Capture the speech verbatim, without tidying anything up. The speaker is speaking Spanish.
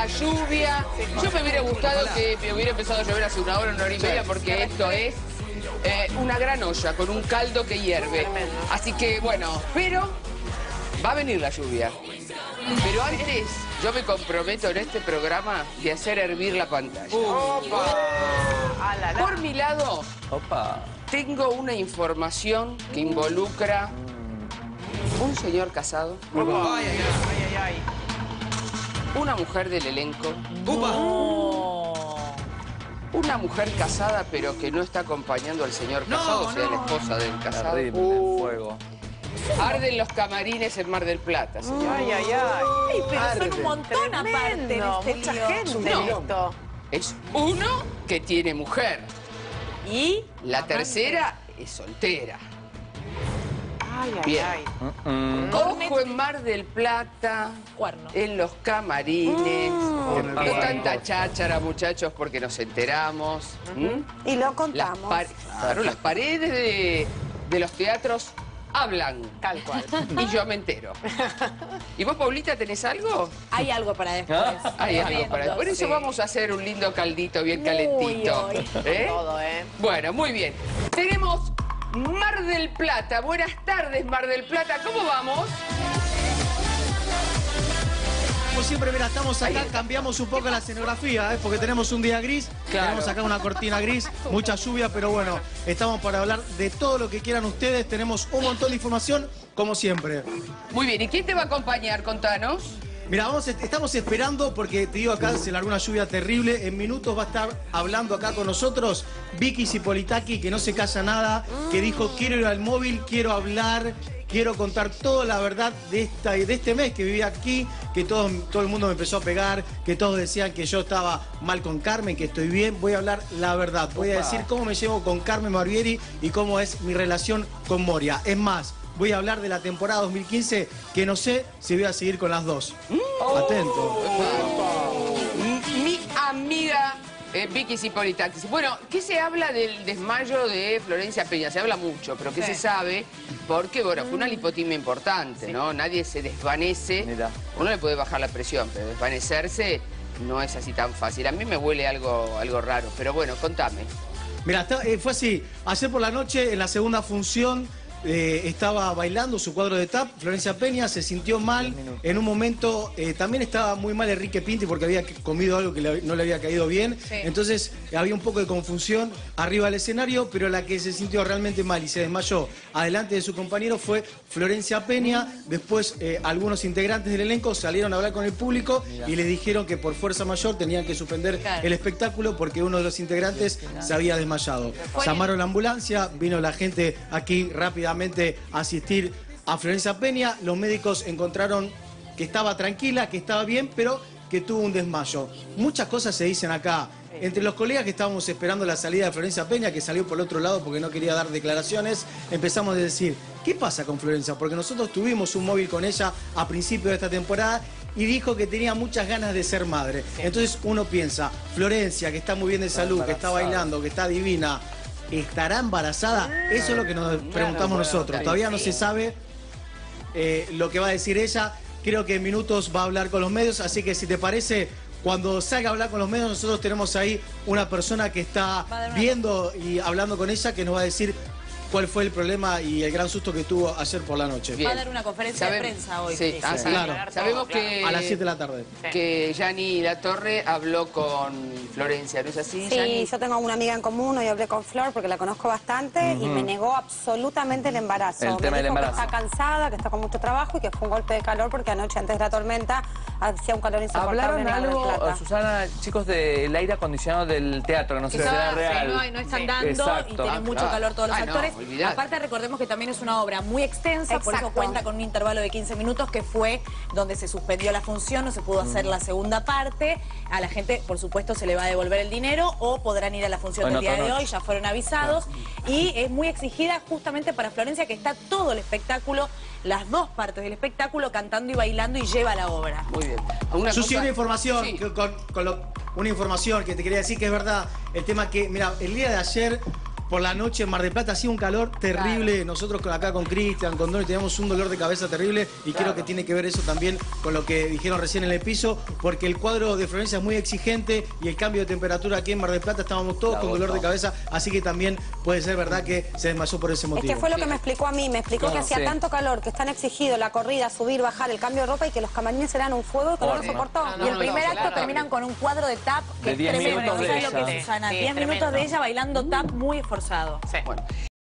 la lluvia. Yo me hubiera gustado que me hubiera empezado a llover hace una hora, una hora y media, porque esto es eh, una gran olla con un caldo que hierve. Así que, bueno, pero va a venir la lluvia. Pero antes, yo me comprometo en este programa de hacer hervir la pantalla. ¡Opa! Por mi lado, Opa. tengo una información que involucra un señor casado, Ay, ay, ay, ay, ay. una mujer del elenco, ¡Upa! una mujer casada pero que no está acompañando al señor casado, o sea, la esposa del casado. Terrible, Uh, fuego. Arden los camarines en Mar del Plata, señor. Ay, ay, ay. Ay, pero son Arde. un montón aparte en Tremendo, este mucha lío. gente No. en esto. Es uno que tiene mujer. Y La tercera es soltera. Ay, ay, Bien. ay. Mm, mm. Ojo en Mar del Plata, cuerno. en los camarines. Mm. No tanta cháchara, muchachos, porque nos enteramos. ¿Mm? Y lo Las, contamos. pa- claro, las paredes de, de los teatros hablan. Tal cual. Y yo me entero. ¿Y vos, Paulita, tenés algo? Hay algo para después. Hay algo para... Por eso Sí. vamos a hacer un lindo caldito bien Muy calentito. hoy. ¿Eh? Todo, ¿eh? Bueno, muy bien. Tenemos Mar del Plata. Buenas tardes, Mar del Plata. ¿Cómo vamos? Como siempre, mira, estamos acá, Ahí. cambiamos un poco la escenografía, ¿eh? Porque tenemos un día gris, Claro. tenemos acá una cortina gris, mucha lluvia, pero bueno, estamos para hablar de todo lo que quieran ustedes, tenemos un montón de información, como siempre. Muy bien. ¿Y quién te va a acompañar? Contanos. Mira, vamos, estamos esperando, porque te digo acá, se largó una lluvia terrible, en minutos va a estar hablando acá con nosotros Vicky Zipolitaki, que no se calla nada, que dijo, quiero ir al móvil, quiero hablar... Quiero contar toda la verdad de, esta, de este mes que viví aquí, que todo, todo el mundo me empezó a pegar, que todos decían que yo estaba mal con Carmen, que estoy bien. Voy a hablar la verdad, voy a decir cómo me llevo con Carmen Barbieri y cómo es mi relación con Moria. Es más, voy a hablar de la temporada dos mil quince, que no sé si voy a seguir con las dos. Atento. Mi, mi amiga eh, Vicky Zipolitakis. Bueno, ¿qué se habla del desmayo de Florencia Peña? Se habla mucho, pero ¿qué Sí. se sabe? Porque, bueno, fue una lipotimia importante, ¿no? Nadie se desvanece. Mira. Uno le puede bajar la presión, pero desvanecerse no es así tan fácil. A mí me huele algo, algo raro, pero bueno, contame. Mira, está- eh, fue así. Ayer por la noche, en la segunda función, eh, estaba bailando su cuadro de tap. Florencia Peña se sintió mal. En un momento eh, también estaba muy mal Enrique Pinti porque había comido algo que le- no le había caído bien. Sí. Entonces había un poco de confusión arriba del escenario, pero la que se sintió realmente mal y se desmayó adelante de su compañero fue Florencia Peña. Después eh, algunos integrantes del elenco salieron a hablar con el público y le dijeron que por fuerza mayor tenían que suspender Claro. el espectáculo porque uno de los integrantes se había desmayado. Llamaron la ambulancia, vino la gente aquí rápidamente a asistir a Florencia Peña. Los médicos encontraron que estaba tranquila, que estaba bien, pero que tuvo un desmayo. Muchas cosas se dicen acá. Entre los colegas que estábamos esperando la salida de Florencia Peña, que salió por el otro lado porque no quería dar declaraciones, empezamos a decir, ¿qué pasa con Florencia? Porque nosotros tuvimos un móvil con ella a principios de esta temporada y dijo que tenía muchas ganas de ser madre. Entonces uno piensa, Florencia, que está muy bien de salud, que está bailando, que está divina, ¿estará embarazada? Eso es lo que nos preguntamos nosotros. Todavía no se sabe eh, lo que va a decir ella. Creo que en minutos va a hablar con los medios, así que si te parece, cuando salga a hablar con los medios, nosotros tenemos ahí una persona que está Va a dar una- viendo y hablando con ella, que nos va a decir cuál fue el problema y el gran susto que tuvo ayer por la noche. Bien. Va a dar una conferencia de Sabem- prensa hoy. Sí, Sí, ah, sí. sí. Claro. Sabemos que... A las siete de la tarde. que Yanni Latorre habló con Florencia, ¿no es así, Sí, Yanni? yo tengo una amiga en común, hoy hablé con Flor porque la conozco bastante y me negó absolutamente el embarazo. El tema me del dijo embarazo. que está cansada, que está con mucho trabajo y que fue un golpe de calor porque anoche antes de la tormenta hacía un calor insoportable ¿Hablaron en Mar del algo, Plata. Susana, chicos, del aire acondicionado del teatro? Que no sé si Quizás, será sí, real. no, no están Sí. dando Exacto. y tienen Ah, mucho claro. calor todos los Ah, no, actores. olvidate. Aparte, recordemos que también es una obra muy extensa, por eso Exacto. cuenta con un intervalo de quince minutos, que fue donde se suspendió la función, no se pudo hacer la segunda parte. A la gente, por supuesto, se le va a devolver el dinero o podrán ir a la función Bueno, del día de otra hoy, noche. ya fueron avisados. Y es muy exigida justamente para Florencia, que está todo el espectáculo, las dos partes del espectáculo, cantando y bailando y lleva la obra. Muy bien. Una Susi, cosa- una información, Sí. que- con, con lo- una información que te quería decir que es verdad. El tema que, mira, el día de ayer, por la noche en Mar del Plata hacía un calor terrible. Nosotros con acá con Cristian, con Donny, teníamos un dolor de cabeza terrible y claro. creo que tiene que ver eso también con lo que dijeron recién en el piso, porque el cuadro de Florencia es muy exigente y el cambio de temperatura aquí en Mar del Plata estábamos todos la con dolor de cabeza, así que también puede ser verdad que se desmayó por ese motivo. Es que fue lo que me explicó a mí, me explicó claro, que hacía sí. tanto calor, que están exigidos la corrida, subir, bajar, el cambio de ropa y que los camarines eran un fuego y que no lo soportó. No, no, y el primer no, acto claro. terminan con un cuadro de tap que de es tremendo. minutos de ¿Sabes lo que ella. es, Susana? Sí, diez minutos de ella bailando tap muy esforzado. Sí. Bueno.